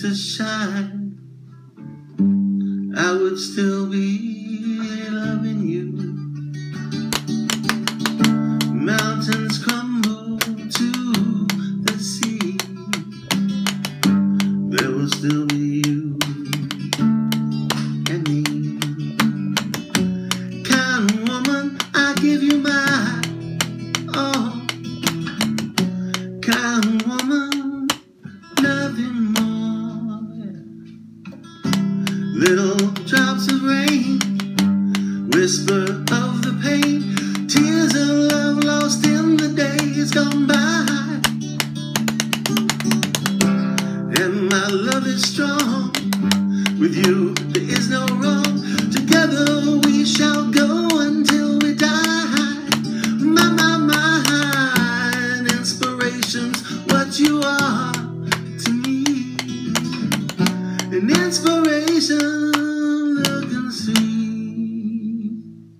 to shine, I would still be loving you. Mountains crumble to the sea, there will still be you and me. Kind woman, I give you my all. Kind woman, nothing more. Little drops of rain, whisper of the pain, tears of love lost in the days gone by. And my love is strong, with you there is no wrong. Together we shall go until we die. My inspiration's what you are to me. An inspiration looking sweet.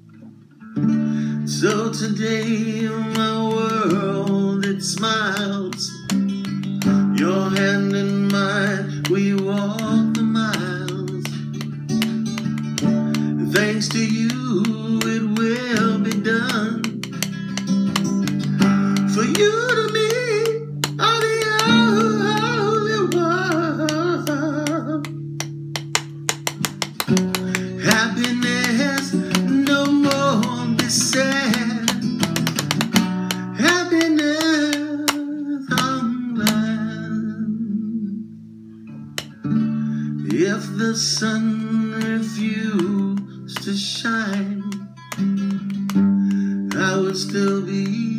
So today in my world it smiles. Your hand in mine, we walk the miles. Thanks to you, it will be done. For you to me are the only one. Happiness, no more be sad. Happiness, I'm glad. If the sun refused to shine, I would still be